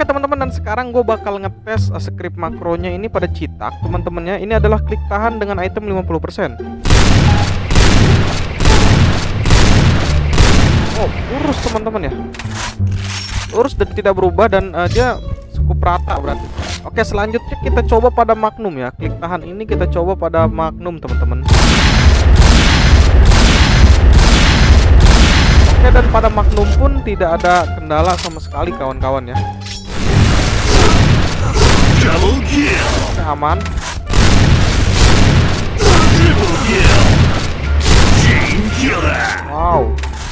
Oke teman-teman, dan sekarang gue bakal ngetes script makronya ini pada cetak teman-temannya. Ini adalah klik tahan dengan item 50%. Oh, lurus teman-teman ya. Lurus dan tidak berubah, dan dia cukup rata berarti. Oke, selanjutnya kita coba pada Magnum ya. Klik tahan ini kita coba pada Magnum teman-teman. Oke, dan pada Magnum pun tidak ada kendala sama sekali kawan-kawan ya. Oke, aman. Wow.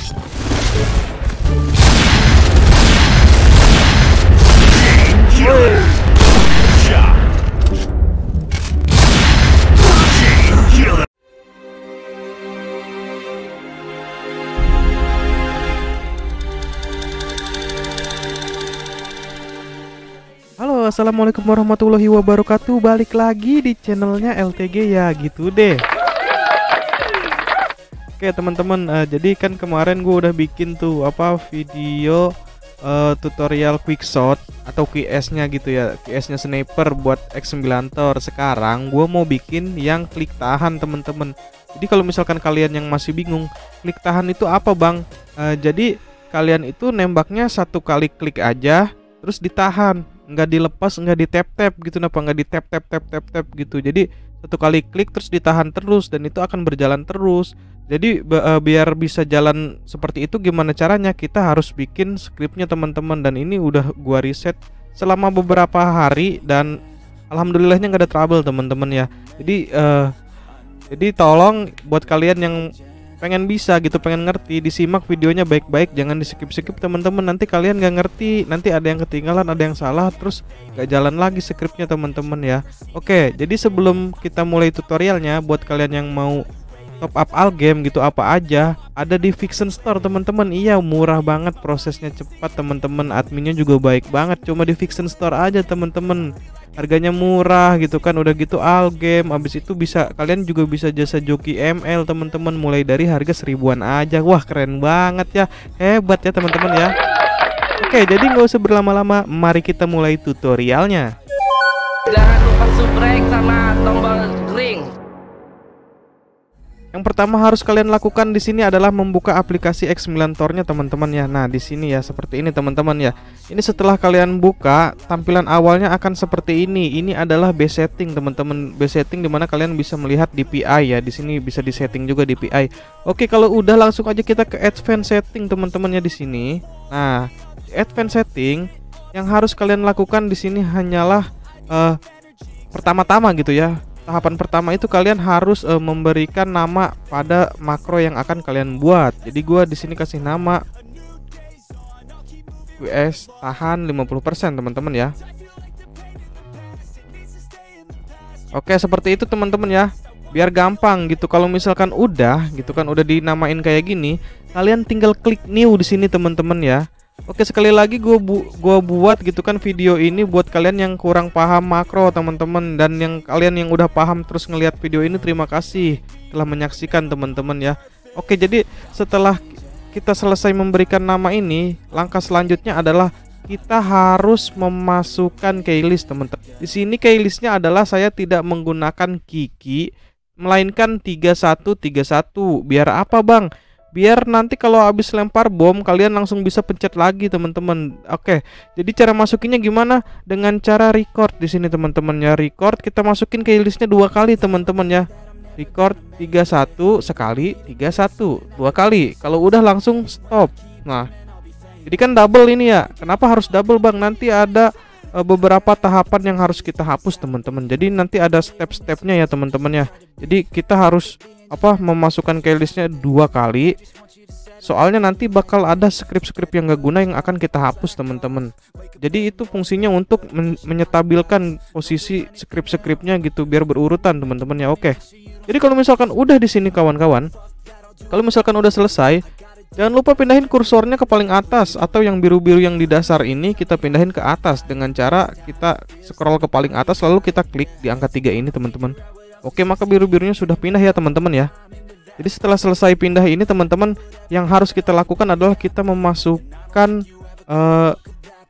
Halo, assalamualaikum warahmatullahi wabarakatuh. Balik lagi di channelnya LTG ya, gitu deh. Oke teman-teman, jadi kan kemarin gue udah bikin tuh video tutorial quickshot atau QS-nya gitu ya, QS-nya sniper buat X9tor. Sekarang gue mau bikin yang klik tahan teman-teman. Jadi kalau misalkan kalian yang masih bingung, klik tahan itu apa bang? Jadi kalian itu nembaknya satu kali klik aja, terus ditahan, nggak dilepas, nggak di tap gitu, nggak di tap gitu. Jadi satu kali klik terus ditahan terus, dan itu akan berjalan terus. Jadi biar bisa jalan seperti itu, gimana caranya? Kita harus bikin scriptnya teman-teman, dan ini udah gua riset selama beberapa hari dan alhamdulillahnya nggak ada trouble teman-teman ya. Jadi tolong buat kalian yang pengen bisa gitu, pengen ngerti, disimak videonya baik-baik, jangan di skip teman-teman. Nanti kalian nggak ngerti, nanti ada yang ketinggalan, ada yang salah, terus nggak jalan lagi scriptnya teman-teman ya. Oke, jadi sebelum kita mulai tutorialnya, buat kalian yang mau top up all game gitu, apa aja ada di Fiction Store teman-teman. Iya, murah banget, prosesnya cepat teman-teman, adminnya juga baik banget. Cuma di Fiction Store aja teman-teman, harganya murah gitu kan. Udah gitu all game, habis itu bisa kalian juga bisa jasa joki ML teman-teman, mulai dari harga 1000-an aja. Wah, keren banget ya, hebat ya teman-teman ya. Oke, jadi nggak usah berlama-lama, mari kita mulai tutorialnya. Jangan lupa subscribe sama tombol ring. Yang pertama harus kalian lakukan di sini adalah membuka aplikasi X9tor-nya teman-teman ya. Nah, di sini ya seperti ini teman-teman ya. Ini setelah kalian buka, tampilan awalnya akan seperti ini. Ini adalah base setting teman-teman. Base setting dimana kalian bisa melihat DPI ya. Di sini bisa disetting juga DPI. Oke, kalau udah langsung aja kita ke advanced setting teman-temannya di sini. Nah, di advanced setting yang harus kalian lakukan di sini hanyalah pertama-tama gitu ya. Tahapan pertama itu kalian harus memberikan nama pada makro yang akan kalian buat. Jadi gua di sini kasih nama QS tahan 50% teman-teman ya. Oke, seperti itu teman-teman ya. Biar gampang gitu. Kalau misalkan udah gitu kan, udah dinamain kayak gini, kalian tinggal klik new di sini teman-teman ya. Oke, sekali lagi gua buat gitu kan video ini buat kalian yang kurang paham makro teman-teman, dan yang kalian yang udah paham terus ngelihat video ini, terima kasih telah menyaksikan teman-teman ya. Oke, jadi setelah kita selesai memberikan nama ini, langkah selanjutnya adalah kita harus memasukkan keylist teman-teman. Di sini keylistnya adalah saya tidak menggunakan Kiki, melainkan 3131. Biar apa bang? Biar nanti kalau habis lempar bom kalian langsung bisa pencet lagi teman-teman. Oke, jadi cara masukinnya gimana? Dengan cara record di sini teman-teman ya. Record, kita masukin keylistnya 2 kali teman-teman ya. Record 31 sekali, 31 2 kali. Kalau udah langsung stop. Nah, jadi kan double ini ya. Kenapa harus double bang? Nanti ada beberapa tahapan yang harus kita hapus teman-teman. Jadi nanti ada step-stepnya ya teman-teman ya. Jadi kita harus memasukkan keylistnya 2 kali. Soalnya nanti bakal ada script-script yang gak guna yang akan kita hapus teman-teman. Jadi itu fungsinya untuk menyetabilkan posisi script-scriptnya gitu, biar berurutan teman-teman ya. Oke. Jadi kalau misalkan udah di sini kawan-kawan, kalau misalkan udah selesai, jangan lupa pindahin kursornya ke paling atas, atau yang biru-biru yang di dasar ini kita pindahin ke atas dengan cara kita scroll ke paling atas lalu kita klik di angka 3 ini teman-teman. Oke, maka biru-birunya sudah pindah ya teman-teman ya. Jadi setelah selesai pindah ini teman-teman, yang harus kita lakukan adalah kita memasukkan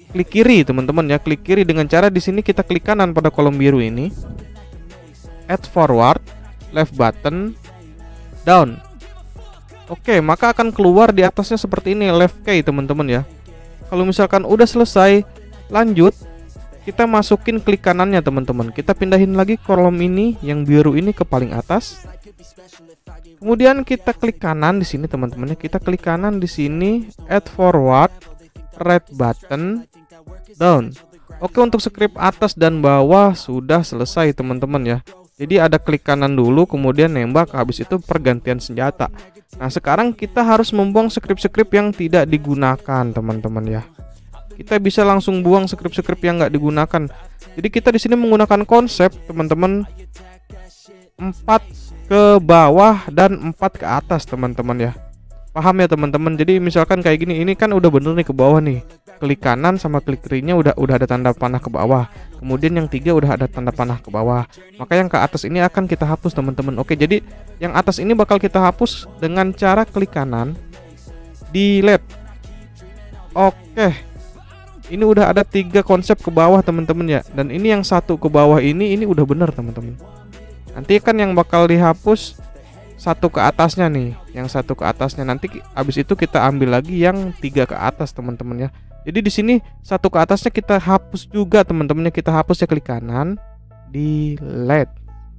klik kiri teman-teman ya, klik kiri dengan cara di sini kita klik kanan pada kolom biru ini, add forward, left button, down. Oke, maka akan keluar di atasnya seperti ini, left key teman-teman ya. Kalau misalkan udah selesai, lanjut, kita masukin klik kanannya teman-teman. Kita pindahin lagi kolom ini yang biru ini ke paling atas. Kemudian kita klik kanan di sini teman-teman ya. Kita klik kanan di sini, add forward, right button, down. Oke, untuk script atas dan bawah sudah selesai teman-teman ya. Jadi ada klik kanan dulu, kemudian nembak, habis itu pergantian senjata. Nah, sekarang kita harus membuang script-script yang tidak digunakan teman-teman ya. Kita bisa langsung buang script-script yang nggak digunakan. Jadi kita di sini menggunakan konsep teman-teman 4 ke bawah dan 4 ke atas teman-teman ya. Paham ya teman-teman? Jadi misalkan kayak gini, ini kan udah bener nih ke bawah nih. Klik kanan sama klik kirinya udah ada tanda panah ke bawah. Kemudian yang 3 udah ada tanda panah ke bawah. Maka yang ke atas ini akan kita hapus teman-teman. Oke, jadi yang atas ini bakal kita hapus dengan cara klik kanan, delete. Oke. Ini udah ada 3 konsep ke bawah teman-teman ya. Dan ini yang 1 ke bawah ini udah bener teman-teman. Nanti kan yang bakal dihapus 1 ke atasnya nih, yang 1 ke atasnya. Nanti abis itu kita ambil lagi yang 3 ke atas teman-teman ya. Jadi di sini 1 ke atasnya kita hapus juga teman-temannya. Kita hapus ya, klik kanan, delete.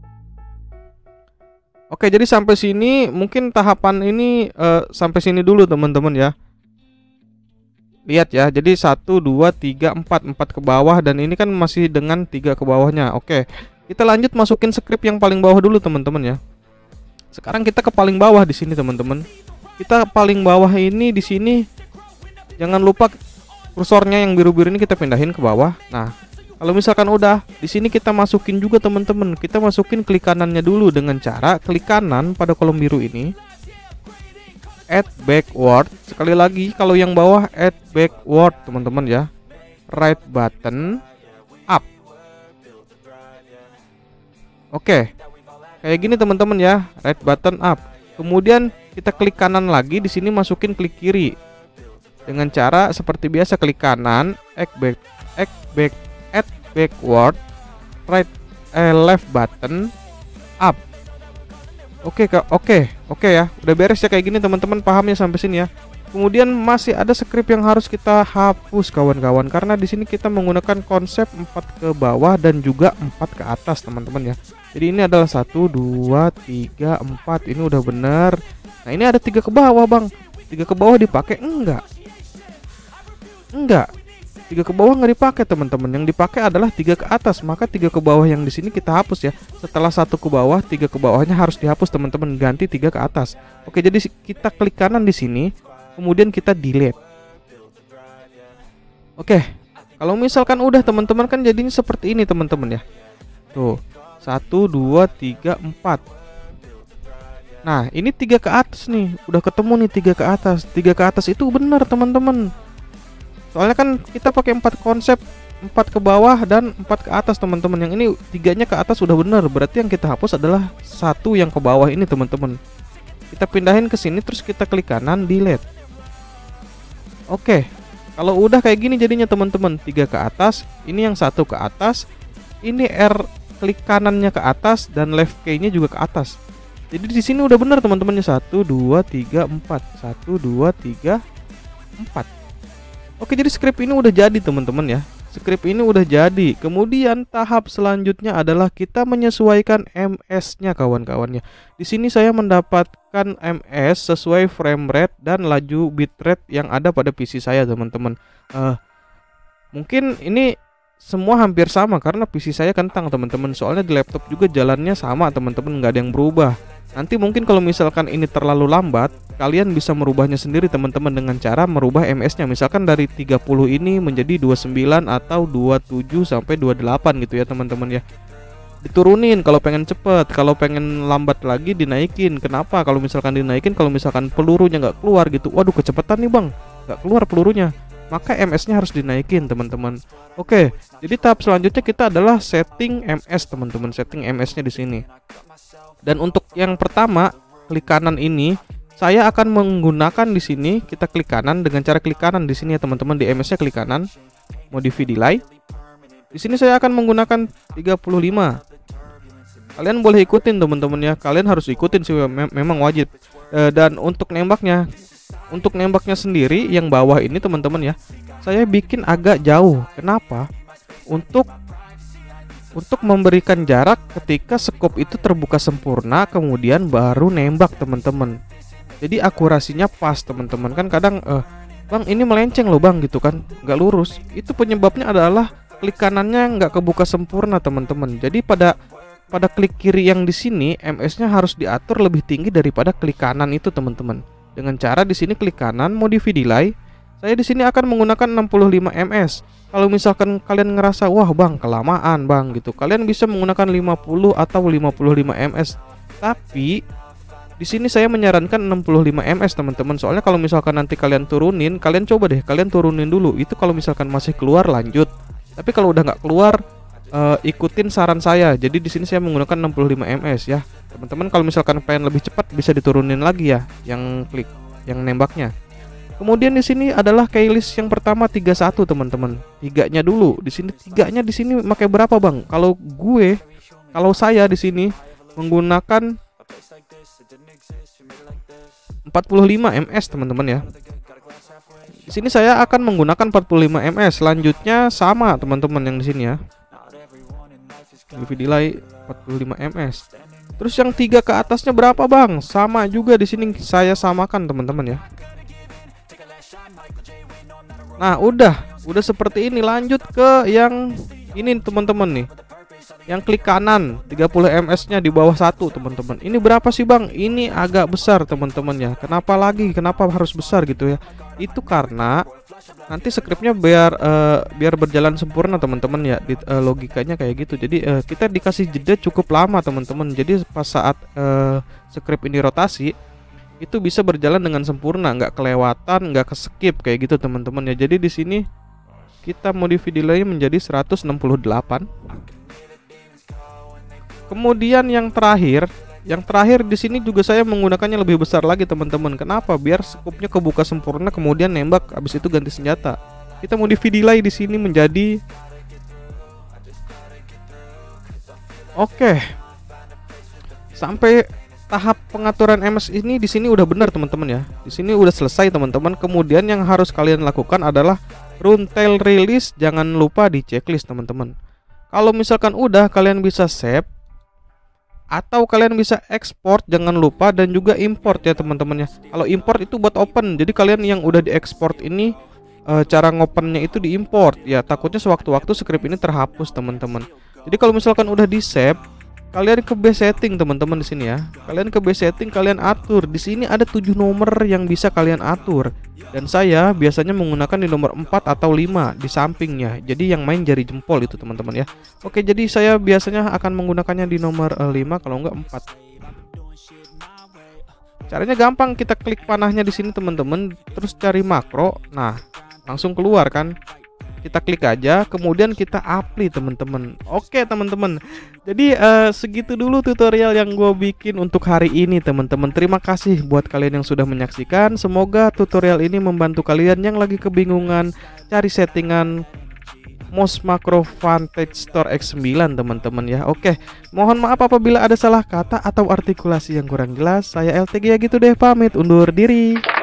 Oke, jadi sampai sini mungkin tahapan ini sampai sini dulu teman-teman ya. Lihat ya, jadi 1, 2, 3, 4 ke bawah, dan ini kan masih dengan 3 ke bawahnya. Oke, kita lanjut masukin script yang paling bawah dulu teman-teman ya. Sekarang kita ke paling bawah di sini teman-teman. Kita paling bawah ini di sini, jangan lupa kursornya yang biru-biru ini kita pindahin ke bawah. Nah, kalau misalkan udah di sini kita masukin juga teman-teman. Kita masukin klik kanannya dulu dengan cara klik kanan pada kolom biru ini, add backward. Sekali lagi, kalau yang bawah add backward teman-teman ya. Right button up. Oke, kayak gini teman-teman ya, right button up. Kemudian kita klik kanan lagi, di sini masukin klik kiri dengan cara seperti biasa, klik kanan, add backward, left button up. Oke ya, udah beres ya kayak gini teman-teman, pahamnya sampai sini ya. Kemudian masih ada script yang harus kita hapus kawan-kawan, karena di sini kita menggunakan konsep 4 ke bawah dan juga 4 ke atas teman-teman ya. Jadi ini adalah 1, 2, 3, 4, ini udah bener. Nah, ini ada 3 ke bawah bang. 3 ke bawah dipakai enggak? 3 ke bawah nggak dipakai teman-teman. Yang dipakai adalah 3 ke atas. Maka 3 ke bawah yang di sini kita hapus ya. Setelah 1 ke bawah, 3 ke bawahnya harus dihapus teman-teman, ganti 3 ke atas. Oke, jadi kita klik kanan di sini, kemudian kita delete. Oke, kalau misalkan udah teman-teman kan jadinya seperti ini teman-teman ya. Tuh, 1, 2, 3, 4. Nah, ini 3 ke atas nih. Udah ketemu nih 3 ke atas. 3 ke atas itu benar teman-teman. Soalnya kan kita pakai 4 konsep, 4 ke bawah dan 4 ke atas teman-teman. Yang ini 3-nya ke atas udah benar. Berarti yang kita hapus adalah 1 yang ke bawah ini teman-teman. Kita pindahin ke sini, terus kita klik kanan, delete. Oke, kalau udah kayak gini jadinya teman-teman, 3 ke atas, ini yang 1 ke atas, ini klik kanannya ke atas dan left key-nya juga ke atas. Jadi di sini udah benar teman-temannya, 1, 2, 3, 4, 1, 2, 3, 4. Oke, jadi script ini udah jadi teman-teman ya. Script ini udah jadi. Kemudian tahap selanjutnya adalah kita menyesuaikan MS-nya kawan-kawannya. Di sini saya mendapatkan MS sesuai frame rate dan laju bitrate yang ada pada PC saya teman-teman. Mungkin ini semua hampir sama karena PC saya kentang teman-teman. Soalnya di laptop juga jalannya sama teman-teman, nggak ada yang berubah. Nanti mungkin kalau misalkan ini terlalu lambat, kalian bisa merubahnya sendiri teman-teman dengan cara merubah MS-nya. Misalkan dari 30 ini menjadi 29 atau 27 sampai 28 gitu ya teman-teman ya. Diturunin kalau pengen cepet, kalau pengen lambat lagi dinaikin. Kenapa? Kalau misalkan dinaikin, kalau misalkan pelurunya nggak keluar gitu, waduh kecepatan nih bang, nggak keluar pelurunya, maka MS-nya harus dinaikin teman-teman. Oke, jadi tahap selanjutnya kita adalah setting MS teman-teman, setting MS-nya di sini. Dan untuk yang pertama, klik kanan ini, saya akan menggunakan di sini, kita klik kanan dengan cara klik kanan di sini ya teman-teman, di MS-nya klik kanan. modify delay. Di sini saya akan menggunakan 35. Kalian boleh ikutin teman-teman ya. Kalian harus ikutin sih, memang wajib. Dan untuk nembaknya sendiri yang bawah ini teman-teman ya, saya bikin agak jauh. Kenapa? Untuk memberikan jarak ketika scope itu terbuka sempurna, kemudian baru nembak teman-teman. Jadi akurasinya pas teman-teman. Kan kadang bang ini melenceng loh bang gitu kan, nggak lurus. Itu penyebabnya adalah klik kanannya nggak kebuka sempurna teman-teman. Jadi pada klik kiri yang di sini MS-nya harus diatur lebih tinggi daripada klik kanan itu teman-teman. Dengan cara di sini klik kanan modify delay. Saya di sini akan menggunakan 65 ms. Kalau misalkan kalian ngerasa wah bang kelamaan bang gitu, kalian bisa menggunakan 50 atau 55 ms. Tapi di sini saya menyarankan 65 ms teman-teman. Soalnya kalau misalkan nanti kalian turunin, kalian coba deh kalian turunin dulu. Itu kalau misalkan masih keluar lanjut. Tapi kalau udah nggak keluar ikutin saran saya. Jadi di sini saya menggunakan 65 ms ya. Teman-teman kalau misalkan pengen lebih cepat bisa diturunin lagi ya yang klik yang nembaknya. Kemudian di sini adalah keylist yang pertama 31 teman-teman. Tiganya dulu. Di sini tiganya di sini pakai berapa, Bang? Kalau saya di sini menggunakan 45 ms teman-teman ya. Di sini saya akan menggunakan 45 ms. Selanjutnya sama teman-teman yang di sini ya. Modify delay 45 ms. Terus yang 3 ke atasnya berapa, Bang? Sama juga di sini saya samakan teman-teman ya. Nah, udah seperti ini. Lanjut ke yang ini teman-teman nih. Yang klik kanan 30 ms-nya di bawah 1 teman-teman. Ini berapa sih, Bang? Ini agak besar teman-teman ya. Kenapa harus besar gitu ya? Itu karena nanti skripnya biar berjalan sempurna teman-teman ya. Logikanya kayak gitu. Jadi kita dikasih jeda cukup lama teman-teman. Jadi pas saat skrip ini rotasi itu bisa berjalan dengan sempurna, nggak kelewatan, nggak ke-skip kayak gitu teman-teman ya. Jadi di sini kita modify delay menjadi 168. Kemudian yang terakhir di sini juga saya menggunakannya lebih besar lagi teman-teman. Kenapa? Biar scope-nya kebuka sempurna, kemudian nembak, habis itu ganti senjata. Kita modify delay di sini menjadi sampai tahap pengaturan MS ini di sini udah benar teman-teman ya. Di sini udah selesai teman-teman. Kemudian yang harus kalian lakukan adalah run tail release. Jangan lupa di checklist teman-teman. Kalau misalkan udah, kalian bisa save atau kalian bisa export. Jangan lupa dan juga import ya teman-teman ya. Kalau import itu buat open. Jadi kalian yang udah diekspor ini cara ngopennya itu diimport ya. Takutnya sewaktu-waktu script ini terhapus teman-teman. Jadi kalau misalkan udah di save, kalian ke base setting teman-teman di sini ya. Kalian ke base setting, kalian atur. Di sini ada 7 nomor yang bisa kalian atur. Dan saya biasanya menggunakan di nomor 4 atau 5 di sampingnya. Jadi yang main jari jempol itu teman-teman ya. Oke, jadi saya biasanya akan menggunakannya di nomor 5 kalau enggak 4. Caranya gampang, kita klik panahnya di sini teman-teman, terus cari makro. Nah, langsung keluar kan. Kita klik aja, kemudian kita apply teman-teman. Oke teman-teman, jadi segitu dulu tutorial yang gue bikin untuk hari ini teman-teman. Terima kasih buat kalian yang sudah menyaksikan. Semoga tutorial ini membantu kalian yang lagi kebingungan cari settingan mouse macro Vantage Store X9 teman-teman ya. Oke, mohon maaf apabila ada salah kata atau artikulasi yang kurang jelas. Saya LTG ya gitu deh, pamit undur diri.